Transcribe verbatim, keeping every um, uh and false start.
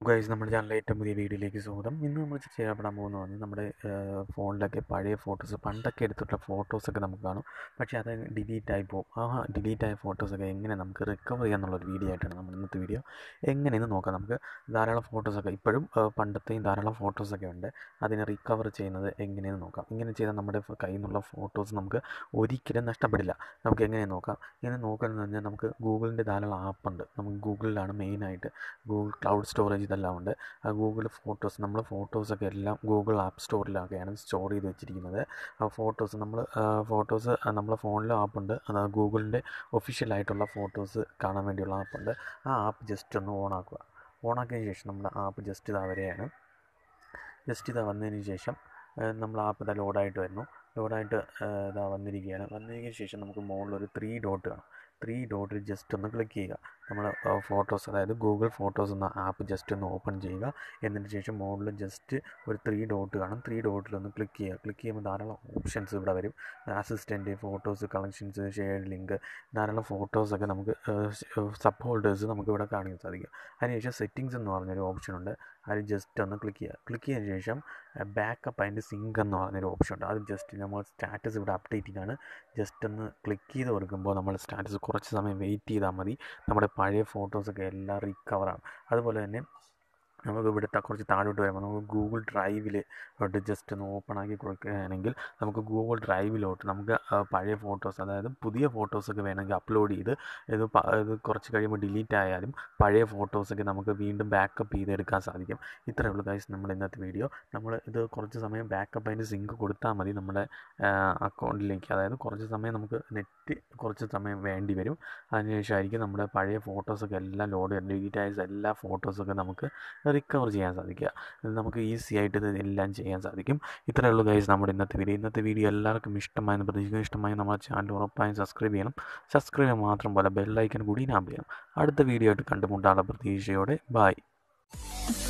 Guys, നമ്മുടെ ചാനലിലെ ഏറ്റവും പുതിയ വീഡിയോയിലേക്ക് സ്വാഗതം. ഇന്ന് നമ്മൾ ചെയ്യാൻ പോകുന്നത് നമ്മുടെ ഫോണിലൊക്കെ പഴയ ഫോട്ടോസ്, പണ്ടൊക്കെ എടുത്തിട്ടുള്ള ഫോട്ടോസൊക്കെ നമുക്ക് കാണും. പക്ഷേ അത് ഡിലീറ്റായി പോകും. ആ ഡിലീറ്റായ ഫോട്ടോസൊക്കെ എങ്ങനെ നമുക്ക് റിക്കവർ ചെയ്യാമെന്നുള്ളൊരു വീഡിയോ ആയിട്ടാണ് നമ്മൾ ഇന്നത്തെ വീഡിയോ. എങ്ങനെയെന്ന് നോക്കാം. നമുക്ക് ധാരാളം ഫോട്ടോസൊക്കെ ഇപ്പോഴും പണ്ടത്തെയും ധാരാളം ഫോട്ടോസൊക്കെ ഉണ്ട്. അതിനെ റിക്കവർ ചെയ്യുന്നത് എങ്ങനെയെന്ന് നോക്കാം. ഇങ്ങനെ ചെയ്താൽ നമ്മുടെ കയ്യിൽ നിന്നുള്ള ഫോട്ടോസ് നമുക്ക് ഒരിക്കലും നഷ്ടപ്പെടില്ല. നമുക്ക് എങ്ങനെയെന്ന് നോക്കാം. ഇങ്ങനെ നോക്കുകയെന്ന് പറഞ്ഞാൽ നമുക്ക് ഗൂഗിളിൻ്റെ ധാരാളം ആപ്പുണ്ട്. നമുക്ക് ഗൂഗിളിലാണ് മെയിനായിട്ട് ഗൂഗിൾ ക്ലൗഡ് സ്റ്റോറേജ് ഇതെല്ലാം ഉണ്ട്. ആ ഗൂഗിൾ ഫോട്ടോസ്, നമ്മൾ ഫോട്ടോസൊക്കെ എല്ലാം ഗൂഗിൾ ആപ്പ് സ്റ്റോറിലൊക്കെയാണ് സ്റ്റോർ ചെയ്ത് വെച്ചിരിക്കുന്നത്. ആ ഫോട്ടോസ് നമ്മൾ ഫോട്ടോസ് നമ്മളെ ഫോണിലും ആപ്പുണ്ട്. അത് ഗൂഗിളിൻ്റെ ഒഫീഷ്യലായിട്ടുള്ള ഫോട്ടോസ് കാണാൻ വേണ്ടിയുള്ള ആപ്പുണ്ട്. ആ ആപ്പ് ജസ്റ്റ് ഒന്ന് ഓണാക്കുക. ഓണാക്കിയതിന് ശേഷം നമ്മുടെ ആപ്പ് ജസ്റ്റ് ഇതാ വരെയാണ്. ജസ്റ്റ് ഇതാ വന്നതിന് ശേഷം നമ്മൾ ആപ്പ് ഇതാ ലോഡായിട്ട് വരുന്നു. ലോഡായിട്ട് ഇതാ വന്നിരിക്കുകയാണ്. വന്നതിന് ശേഷം നമുക്ക് മുകളിലൊരു ത്രീ ഡോട്ട് കാണും. ത്രീ ഡോട്ടിൽ ജസ്റ്റ് ഒന്ന് ക്ലിക്ക് ചെയ്യുക. നമ്മൾ ഫോട്ടോസ്, അതായത് ഗൂഗിൾ ഫോട്ടോസ് എന്ന ആപ്പ് ജസ്റ്റ് ഒന്ന് ഓപ്പൺ ചെയ്യുക. എന്നതിന് ശേഷം മുകളിൽ ജസ്റ്റ് ഒരു ത്രീ ഡോട്ട് കാണും. ത്രീ ഡോട്ടിലൊന്ന് ക്ലിക്ക് ചെയ്യുക. ക്ലിക്ക് ചെയ്യുമ്പോൾ ധാരാളം ഓപ്ഷൻസ് ഇവിടെ വരും. Assistant, photos, collections, share link, ധാരാളം ഫോട്ടോസൊക്കെ നമുക്ക് സബ് ഹോൾഡേഴ്സ് നമുക്ക് ഇവിടെ കാണാൻ സാധിക്കും. അതിനുശേഷം സെറ്റിങ്സ് എന്ന് പറഞ്ഞൊരു ഓപ്ഷനുണ്ട്. അത് ജസ്റ്റ് ഒന്ന് ക്ലിക്ക് ചെയ്യുക. ക്ലിക്ക് ചെയ്തതിന് ശേഷം ബാക്കപ്പ് ആൻഡ് സിങ്ക് എന്ന് പറഞ്ഞൊരു ഓപ്ഷൻ ഉണ്ട്. അത് ജസ്റ്റ് നമ്മൾ സ്റ്റാറ്റസ് ഇവിടെ അപ്ഡേറ്റിംഗ് ആണ്. ജസ്റ്റ് ഒന്ന് ക്ലിക്ക് ചെയ്ത് കൊടുക്കുമ്പോൾ നമ്മൾ സ്റ്റാറ്റസ് കുറച്ച് സമയം വെയിറ്റ് ചെയ്താൽ മതി. നമ്മുടെ പഴയ ഫോട്ടോസൊക്കെ എല്ലാം റിക്കവറാണ്. അതുപോലെ തന്നെ നമുക്ക് ഇവിടുത്തെ കുറച്ച് താഴോട്ട് വരുമ്പോൾ നമുക്ക് ഗൂഗിൾ ഡ്രൈവിലോട്ട് ജസ്റ്റ് ഒന്ന് ഓപ്പൺ ആക്കി കൊടുക്കുകയാണെങ്കിൽ നമുക്ക് ഗൂഗിൾ ഡ്രൈവിലോട്ട് നമുക്ക് പഴയ ഫോട്ടോസ്, അതായത് പുതിയ ഫോട്ടോസൊക്കെ വേണമെങ്കിൽ അപ്ലോഡ് ചെയ്ത് ഇത് ഇത് കുറച്ച് കഴിയുമ്പോൾ ഡിലീറ്റ് ആയാലും പഴയ ഫോട്ടോസൊക്കെ നമുക്ക് വീണ്ടും ബാക്കപ്പ് ചെയ്തെടുക്കാൻ സാധിക്കും. ഇത്രയേ ഉള്ളൂ ഗൈസ് നമ്മുടെ ഇന്നത്തെ വീഡിയോ. നമ്മൾ ഇത് കുറച്ച് സമയം ബാക്കപ്പ് അതിന് സിങ്ക് കൊടുത്താൽ മതി നമ്മുടെ അക്കൗണ്ടിലേക്ക്. അതായത് കുറച്ച് സമയം നമുക്ക് നെറ്റ് കുറച്ച് സമയം വേണ്ടി വരും. അതിനുശേഷമായിരിക്കും നമ്മുടെ പഴയ ഫോട്ടോസൊക്കെ എല്ലാം ലോഡ് ചെയ്ത് ഡിലീറ്റ് ആയ എല്ലാ ഫോട്ടോസൊക്കെ നമുക്ക് റിക്കവർ ചെയ്യാൻ സാധിക്കുക. നമുക്ക് ഈസി ആയിട്ട് ഇത് എല്ലാം ചെയ്യാൻ സാധിക്കും. ഇത്രയേ ഉള്ളൂ ഗൈസ് നമ്മുടെ ഇന്നത്തെ വീഡിയോ. ഇന്നത്തെ വീഡിയോ എല്ലാവർക്കും ഇഷ്ടമായെന്ന് പ്രതീക്ഷിക്കുന്നു. ഇഷ്ടമായി നമ്മുടെ ചാനൽ ഉറപ്പായും സബ്സ്ക്രൈബ് ചെയ്യണം. സബ്സ്ക്രൈബ് ചെയ്യാൻ മാത്രം പോലെ ബെല്ലൈക്കൻ കൂടി ഇനാബിൾ ചെയ്യണം. അടുത്ത വീഡിയോ ആയിട്ട് കണ്ടുമുട്ടാനുള്ള പ്രതീക്ഷയോടെ ബൈ.